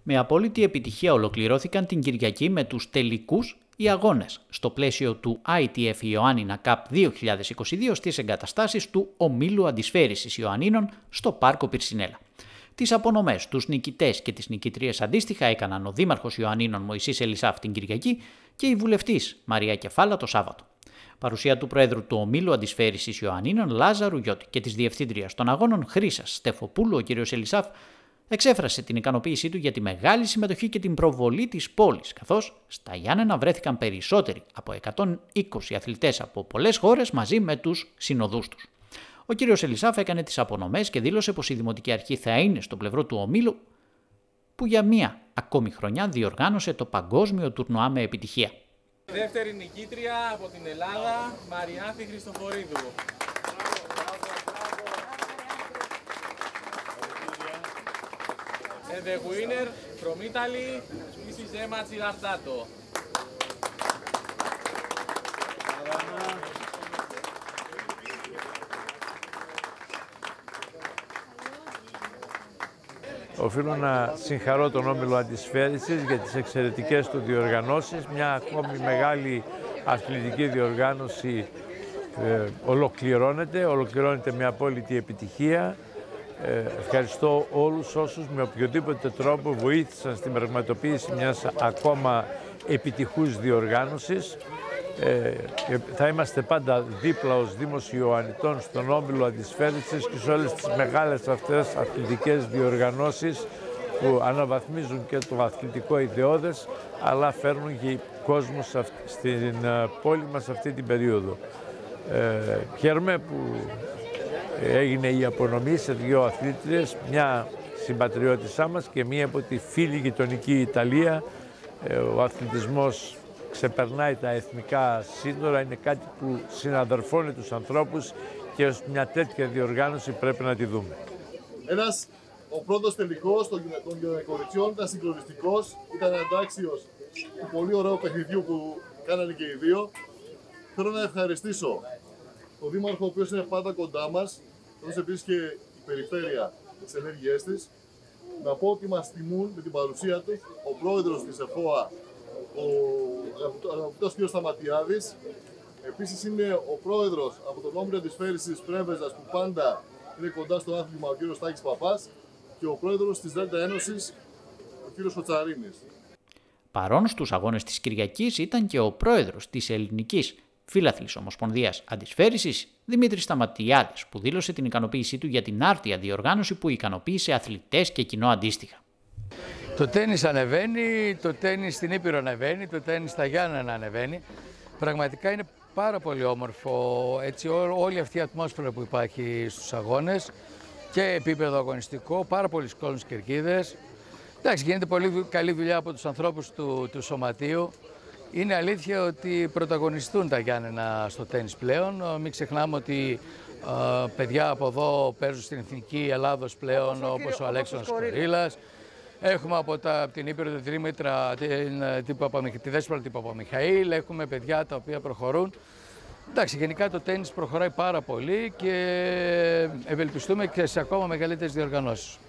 Με απόλυτη επιτυχία ολοκληρώθηκαν την Κυριακή με τους τελικούς οι αγώνες στο πλαίσιο του ITF Ιωάννινα Cup 2022 στις εγκαταστάσεις του Ομίλου Αντισφαίρησης Ιωαννίνων στο Πάρκο Πυρσινέλα. Τις απονομές, τους νικητές και τις νικητρίες αντίστοιχα έκαναν ο Δήμαρχος Ιωαννίνων Μωυσής Ελισάφ την Κυριακή και η βουλευτής Μαρία Κεφάλα το Σάββατο. Παρουσία του Προέδρου του Ομίλου Αντισφαίρησης Ιωαννίνων Λάζαρου Γιώτη και της Διευθύντριας των Αγώνων Χρύσας Στεφοπούλου, ο κ. Ελισάφ εξέφρασε την ικανοποίησή του για τη μεγάλη συμμετοχή και την προβολή της πόλης, καθώς στα Γιάννενα βρέθηκαν περισσότεροι από 120 αθλητές από πολλές χώρες μαζί με τους συνοδούς τους. Ο κ. Ελισάφ έκανε τις απονομές και δήλωσε πως η Δημοτική Αρχή θα είναι στο πλευρό του ομίλου που για μία ακόμη χρονιά διοργάνωσε το παγκόσμιο τουρνουά με επιτυχία. Δεύτερη νικήτρια από την Ελλάδα, Μαριάνθη Χριστοφορίδου. And the winner from Italy, Mrs. Emma Girardato. Οφείλω να συγχαρώ τον Όμιλο Αντισφαίρησης για τις εξαιρετικές του διοργανώσεις. Μια ακόμη μεγάλη αθλητική διοργάνωση ολοκληρώνεται με απόλυτη επιτυχία. Ευχαριστώ όλους όσους με οποιοδήποτε τρόπο βοήθησαν στην πραγματοποίηση μιας ακόμα επιτυχούς διοργάνωσης. Θα είμαστε πάντα δίπλα ως Δήμος Ιωαννιτών στον Όμιλο Αντισφαίρησης και σε όλες τις μεγάλες αυτές αθλητικές διοργανώσεις που αναβαθμίζουν και το αθλητικό ιδεώδες, αλλά φέρνουν και κόσμο στην πόλη μας αυτή την περίοδο. Χαίρομαι που έγινε η απονομή σε δύο αθλήτριες, μια συμπατριώτησά μας και μία από τη φίλη γειτονική Ιταλία. Ο αθλητισμός ξεπερνάει τα εθνικά σύνορα, είναι κάτι που συναδερφώνει τους ανθρώπους και ως μια τέτοια διοργάνωση πρέπει να τη δούμε. Ο πρώτος τελικός των κοριτσιών ήταν συγκλονιστικός, ήταν αντάξιος του πολύ ωραίου παιχνιδιού που κάνανε και οι δύο. Θέλω να ευχαριστήσω τον Δήμαρχο, ο οποίος είναι πάντα κοντά μας, όπως επίσης και η περιφέρεια της ενέργειές της. Να πω ότι μας τιμούν με την παρουσία του ο πρόεδρος της ΕΦΟΑ, ο αγαπητός κ. Σταματιάδης. Επίσης είναι ο πρόεδρος από τον Όμιλο Αντισφαίρησης Πρέβεζας που πάντα είναι κοντά στο άθλημα, ο κ. Στάκης Παπάς, και ο πρόεδρος της ΔΕΛΤΑ Ένωσης, ο κ. Χοτσαρίνης. Παρόν στους αγώνες της Κυριακής ήταν και ο πρόεδρος της Ελληνικής Φίλαθλης Ομοσπονδίας Αντισφαίρησης, Δημήτρης Σταματιάδης, που δήλωσε την ικανοποίησή του για την άρτια διοργάνωση που ικανοποίησε αθλητές και κοινό αντίστοιχα. Το τένις ανεβαίνει, το τένις στην Ήπειρο ανεβαίνει, το τένις στα Γιάννενα ανεβαίνει. Πραγματικά είναι πάρα πολύ όμορφο έτσι, όλη αυτή η ατμόσφαιρα που υπάρχει στους αγώνες και επίπεδο αγωνιστικό, πάρα πολλοί κόσμος κερκίδες. Εντάξει, γίνεται πολύ καλή δουλειά από τους ανθρώπους του Σωματείου. Είναι αλήθεια ότι πρωταγωνιστούν τα Γιάννενα στο τένις πλέον. Μην ξεχνάμε ότι παιδιά από εδώ παίζουν στην Εθνική Ελλάδος πλέον, όπως ο Αλέξανδρος Κορίλας. Έχουμε από την Ήπειρο τη Τρίμητρα, τη Δέσποινα την Παπαμιχαήλ, έχουμε παιδιά τα οποία προχωρούν. Εντάξει, γενικά το τένις προχωράει πάρα πολύ και ευελπιστούμε και σε ακόμα μεγαλύτερες διοργανώσεις.